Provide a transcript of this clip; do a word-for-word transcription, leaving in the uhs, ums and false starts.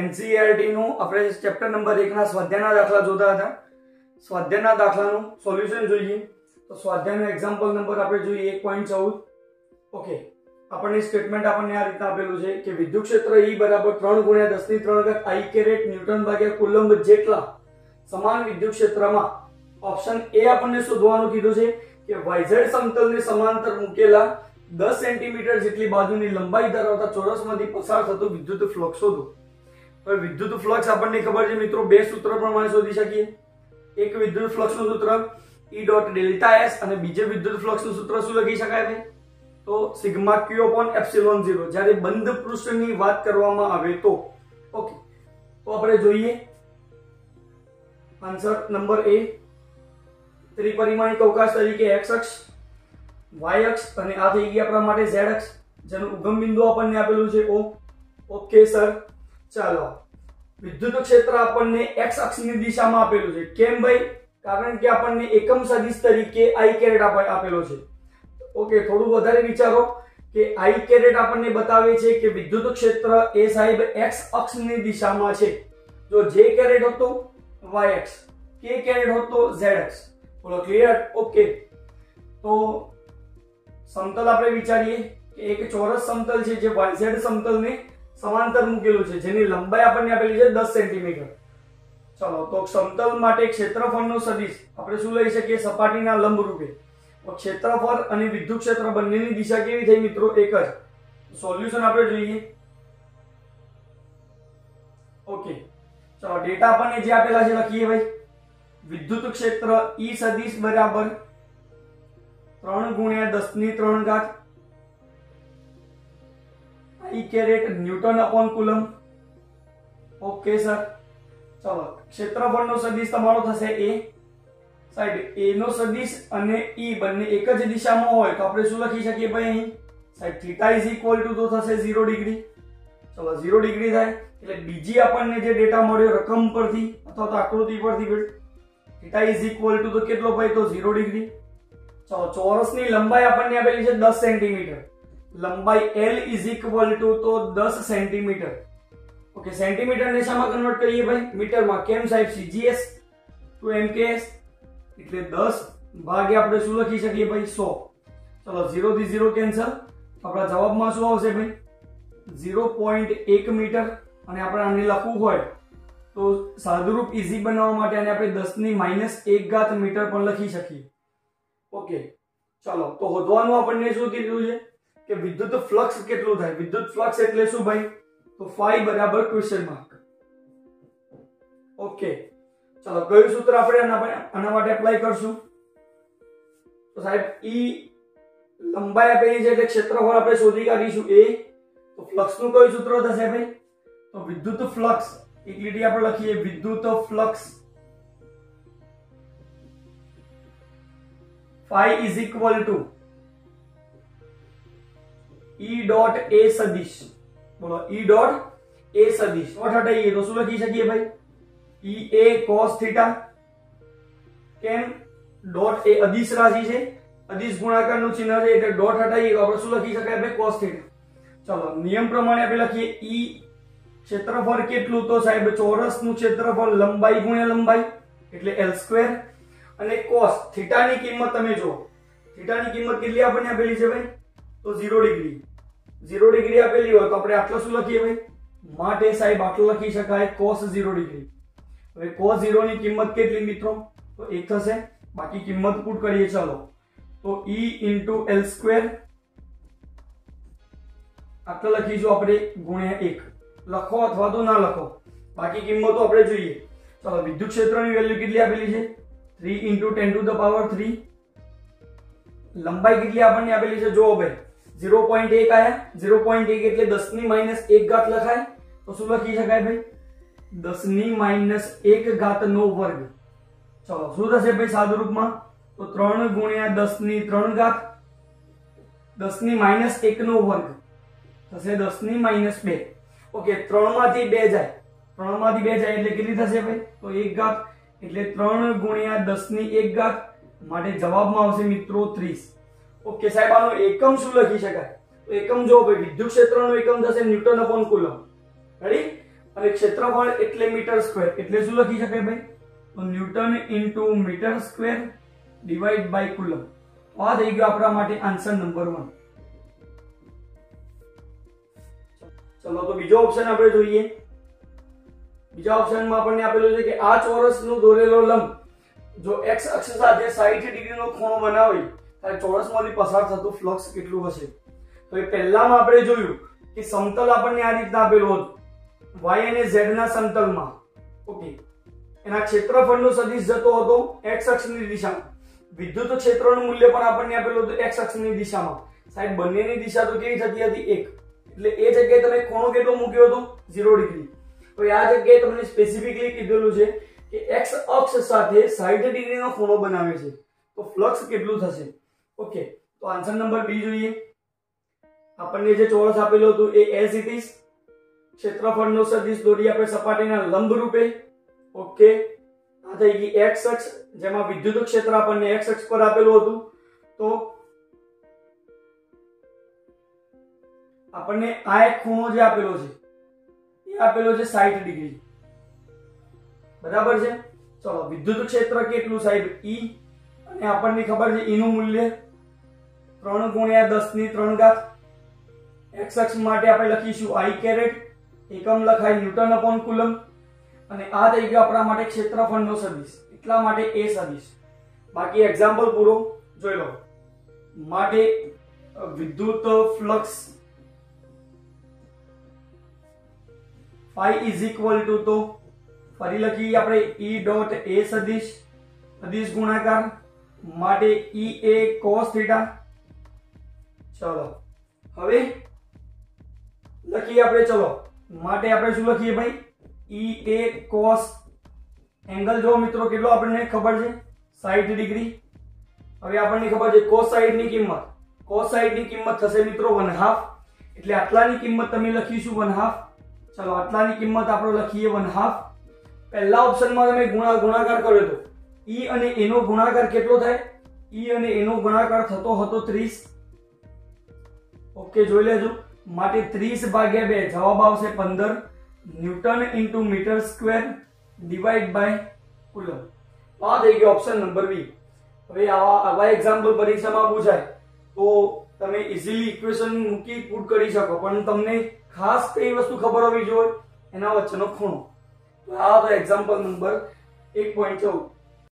NCERT નું આપણે chapter number એક ના સ્વાધ્યાયના દાખલા જોતા હતા। સ્વાધ્યાયના દાખલાનું સોલ્યુશન જોઈએ તો સ્વાધ્યાયનો એક્ઝામ્પલ નંબર આપણે જોઈએ એક પોઈન્ટ ચૌદ। ઓકે, આપણને સ્ટેટમેન્ટ આપણને આ રીતના આપેલું છે કે વિદ્યુત ક્ષેત્ર E બરાબર ત્રણ ગુણ્યા દસ ની ત્રણ ઘાત I કેરેટ ન્યૂટન ભાગ્યા કુલંબ જેટલા સમાન વિદ્યુત ક્ષેત્રમાં ઓપ્શન એ આપણને શોધવાનું કીધું છે કે વાયઝેડ સમતલને સમાંતર મૂકેલા દસ સેન્ટીમીટર જેટલી બાજુની લંબાઈ ધરાવતા ચોરસમાંથી પસાર થતો વિદ્યુત ફ્લક્સ શોધો। હવે વિદ્યુત ફ્લક્સ આપણને ખબર છે મિત્રો, બે સૂત્ર પ્રમાણે શોધી શકીએ। એક વિદ્યુત ફ્લક્સનું સૂત્ર E ડોટ ડેલ્ટા S અને બીજે વિદ્યુત ફ્લક્સનું સૂત્ર શું લખી શકાય છે તો sigma Q upon epsilon zero જ્યારે બંધ પૃષ્ઠની વાત કરવામાં આવે તો। ઓકે, તો આપણે જોઈએ આન્સર નંબર એ ત્રિપરિમાણિક અવકાશ તરીકે x અક્ષ, y અક્ષ અને આ થઈ ગઈ આપણા માટે z અક્ષ, જેનું ઉગમ બિંદુ આપણને આપેલું છે O। ઓકે સર, ચાલો વિદ્યુત ક્ષેત્ર આપણને x અક્ષની દિશામાં આપેલું છે। કેમ ભાઈ? કારણ કે આપણને એકમ સદિશ તરીકે I કેરેટ આપેલો છે। ઓકે, થોડું વધારે વિચારો કે I કેરેટ આપણને બતાવે છે કે વિદ્યુત ક્ષેત્ર એ સાહેબ x અક્ષની દિશામાં છે। જો j કેરેટ હતો y અક્ષ, k કેરેટ હતો z અક્ષ। બોલો ક્લિયર? ઓકે, તો સમતલ આપણે વિચારીએ કે એક ચોરસ સમતલ છે જે yz સમતલને સમાંતર મૂકેલું છે, જેની લંબાઈ આપણને આપેલી છે દસ સેન્ટીમીટર। ચલો, તો સમતલ માટે ક્ષેત્રફળનો સદિશ આપણે શું લઈ શકીએ? સપાટીના લંબ રૂપે। તો ક્ષેત્રફળ અને વિદ્યુત ક્ષેત્ર બંનેની દિશા કેવી થઈ મિત્રો? એક જ। સોલ્યુશન આપણે જોઈએ। ઓકે, ચલો ડેટા આપણને જે આપેલા છે લખીએ ભાઈ। વિદ્યુત ક્ષેત્ર E સદિશ બરાબર ત્રણ ગુણ્યા દસ ની ત્રણ ઘાત I caret newton upon coulomb. Okay sir, ચલો ક્ષેત્રફળનો સદિશ તમારો થશે A। સાહેબ A નો સદિશ અને E બંને એક જ દિશામાં હોય તો આપણે શું લખી શકીએ ભાઈ અહીં? સાહેબ થીટા ઇઝ ઇક્વલ ટુ તો થશે ઝીરો ડિગ્રી। ચલો ઝીરો ડિગ્રી થાય એટલે બીજી આપણને જે ડેટા મળ્યો રકમ પરથી અથવા તો આકૃતિ પરથી થીટા ઇઝ ઇક્વલ ટુ તો કેટલો ભાઈ? તો ઝીરો ડિગ્રી। ચલો ચોરસની લંબાઈ આપણને આપેલી છે દસ સેન્ટીમીટર, લંબાઈ L ઇઝ ઇક્વલ ટુ તો દસ સેન્ટીમીટર। ઓકે, સેન્ટીમીટર ને શામાં કન્વર્ટ કરીએ ભાઈ? મીટરમાં। કેમ સાહેબ? સીજીએસ ટુ એમકેએસ એટલે દસ ભાગ્યા આપણે શું લખી શકીએ ભાઈ? સો। ચલો ઝીરો થી ઝીરો કેન્સલ, આપણા જવાબમાં શું આવશે ભાઈ? ઝીરો પોઈન્ટ એક મીટર। અને આપણે આને લખવું હોય તો સાદુરૂપ ઈઝી બનાવવા માટે આને આપણે દસ ની માઇનસ એક ઘાત મીટર પણ લખી શકીએ। ઓકે, ચલો તો શોધવાનું આપણને શું કીધું છે કે વિદ્યુત ફ્લક્સ કેટલું થાય? વિદ્યુત ફ્લક્સ એટલે શું ભાઈ? તો ફાઈ બરાબર ક્વેશ્ચન માર્ક। ઓકે, ચલો કયું સૂત્ર આપણે આના માટે એપ્લાય કરશું? તો સાહેબ E લંબાઈ આપેલી છે એટલે ક્ષેત્રફળ આપણે શોધી કાઢીશું A। તો ફ્લક્સ નું કયું સૂત્ર થશે ભાઈ? તો વિદ્યુત ફ્લક્સ એક લીટી આપણે લખીએ વિદ્યુત flux phi is equal to E dot A સદિશ। બોલો E ડોટ A સદિશ ડોટ હટાઈએ તો શું લખી શકીએ ભાઈ? E A cos theta. કેમ? ડોટ એ અદિશ રાશિ છે, અદિશ ગુણાકારનું ચિહ્ન છે એટલે ડોટ હટાઈએ તો આપણે શું લખી શકાય ભાઈ? cos theta. ચલો નિયમ પ્રમાણે આપણે લખીએ E ક્ષેત્રફળ કેટલું? તો સાહેબ ચોરસનું ક્ષેત્રફળ લંબાઈ ગુણ્યા લંબાઈ એટલે L સ્ક્વેર અને cos થીટાની કિંમત તમે જો, થીટાની કિંમત કેટલી આપણને આપેલી છે ભાઈ? તો ઝીરો ડિગ્રી। ઝીરો ડિગ્રી આપેલી હોય તો આપણે આટલો શું લખીએ ભાઈ? માટે સાહેબ આટલો લખી શકાય cos ઝીરો ડિગ્રી। હવે cos ઝીરો ની કિંમત કેટલી મિત્રો? તો એક થશે, બાકી કિંમત પુટ કરીએ। ચલો તો E ઇન્ટુ L સ્ક્વેર આટલો લખીશું આપણે ગુણ્યા એક। લખો અથવા તો ના લખો, બાકી કિંમતો આપણે જોઈએ। ચલો વિદ્યુત ક્ષેત્રની વેલ્યુ કેટલી આપેલી છે? Three into ten to the power three. લંબાઈ કેટલી આપણને આપેલી છે? જો ભાઈ ઝીરો પોઈન્ટ એક આયા, ઝીરો પોઈન્ટ એક એટલે દસ ની માઇનસ એક ઘાત લખાય તો શું લખી શકાય ભાઈ? દસ ની માઇનસ એક ઘાત નો વર્ગ। ચલો શું થશે ભાઈ સાદુરૂપમાં? તો ત્રણ ગુણ્યા દસ ની ત્રણ ઘાત, દસ ની માઇનસ એક નો વર્ગ થશે દસ ની માઇનસ બે। ઓકે, ત્રણ માંથી બે જાય, ત્રણ માંથી બે જાય એટલે કેટલી થશે ભાઈ? તો એક ઘાત એટલે ત્રણ ગુણ્યા દસ ની એક ઘાત, માટે જવાબમાં આવશે મિત્રો ત્રીસ। ઓકે સાહેબ, આનો એકમ શું લખી શકાય? તો એકમ જો ભાઈ વિદ્યુત ક્ષેત્રનો એકમ થશે ન્યૂટન અપોન કુલંબ। રેડી? અને ક્ષેત્રફળ એટલે મીટર સ્ક્વેર, એટલે શું લખી શકાય ભાઈ? તો newton into metre square divide by coulomb. આ થઈ ગયો આપણા માટે આન્સર નંબર વન. ચલો તો બીજો ઓપ્શન આપણે જોઈએ. બીજા ઓપ્શનમાં આપણને આપેલું છે કે આ ચોરસનું દોરેલો લંબ જો x અક્ષ સાથે સાઠ ડિગ્રીનો ખૂણો બનાવે ત્યારે ચોરસમાંથી પસાર થતું ફ્લક્સ કેટલું હશે? તો એ પહેલામાં આપણે જોયું કે સમતલ આપણને આ રીતના આપેલું હતું, y અને z ના સમતલમાં. ઓકે, એના ક્ષેત્રફળનો સદિશ જતો હતો x અક્ષની દિશામાં. વિદ્યુત ક્ષેત્રનું મૂલ્ય પણ આપણને આપેલું હતું x અક્ષની દિશામાં. સાહેબ બંનેની દિશા તો કેવી થતી હતી? એક. એટલે એ જગ્યાએ તમે ખૂણો કેટલો મૂક્યો હતો? Zero degree. તો આ જગ્યાએ તમને સ્પેસિફિકલી કીધેલું છે કે x અક્ષ સાથે સાઠ ડિગ્રીનો ખૂણો બનાવે છે, તો ફ્લક્સ કેટલું થશે? ઓકે, તો આન્સર નંબર બી જોઈએ. આપણને જે ચોરસ આપેલું હતું એ એઝ ઇટ ઇઝ ક્ષેત્રફળનો સદિશ દોરી આપણે સપાટીના લંબ રૂપે. ઓકે, આ થઈ ગઈ x અક્ષ, જેમાં વિદ્યુત ક્ષેત્ર આપણને x અક્ષ પર આપેલું હતું. તો આપણને આ એક ખૂણો જે આપેલો છે એ આપેલો છે સાઠ ડિગ્રી. બરાબર છે. ચલો, વિદ્યુત ક્ષેત્ર કેટલું સાહેબ? E, અને આપણને ખબર છે E નું મૂલ્ય ત્રણ ગુણ્યા દસ ની ત્રણ ઘાત. x અક્ષ માટે આપણે લખીશું I કેરેટ, એકમ લખાય ન્યૂટન અપોન કુલમ. અને આ થઈ ગયો આપણા માટે ક્ષેત્રફળનો સદિશ, એટલા માટે એ સદિશ. બાકી એક્ઝામ્પલ પૂરો જોઈ લો. માટે વિદ્યુત flux phi is equal to, તો ફરી લખીએ આપણે E ડોટ A સદિશ, સદિશ ગુણાકાર માટે E A cos થીટા. ચલો હવે લખીએ આપણે. ચલો માટે આપણે શું લખીએ ભાઈ? E A cos, એંગલ જો મિત્રો કેટલો આપણને ખબર છે? સાઠ ડિગ્રી. હવે આપણને ખબર છે cos સાઠ ની કિંમત, cos સાઠ ની કિંમત થશે મિત્રો વન હાફ. એટલે આટલાની કિંમત તમે લખીશું વન હાફ. ચલો આટલાની કિંમત આપણે લખીએ વન હાફ. પહેલા ઓપ્શનમાં તમે ગુણા ગુણાકાર કર્યો તો E અને A નો ગુણાકાર કેટલો થાય? E અને A નો ગુણાકાર થતો હતો ત્રીસ. ઓકે, જોઈ લેજો. માટે ત્રીસ ભાગ્યા બે જવાબ આવશે પંદર. Newton into metre square divide by coulomb. આ થઈ ગયો ઓપ્શન નંબર બી. હવે આવા આવા એક્ઝામ્પલ પરીક્ષામાં પૂછાય તો તમે ઇઝીલી ઇક્વેશન મૂકી પુટ કરી શકો, પણ તમને ખાસ કઈ વસ્તુ ખબર હોવી જોઈએ? એના વચ્ચેનો ખૂણો. તો આ તો એક્ઝામ્પલ નંબર એક પોઈન્ટ ચૌદ.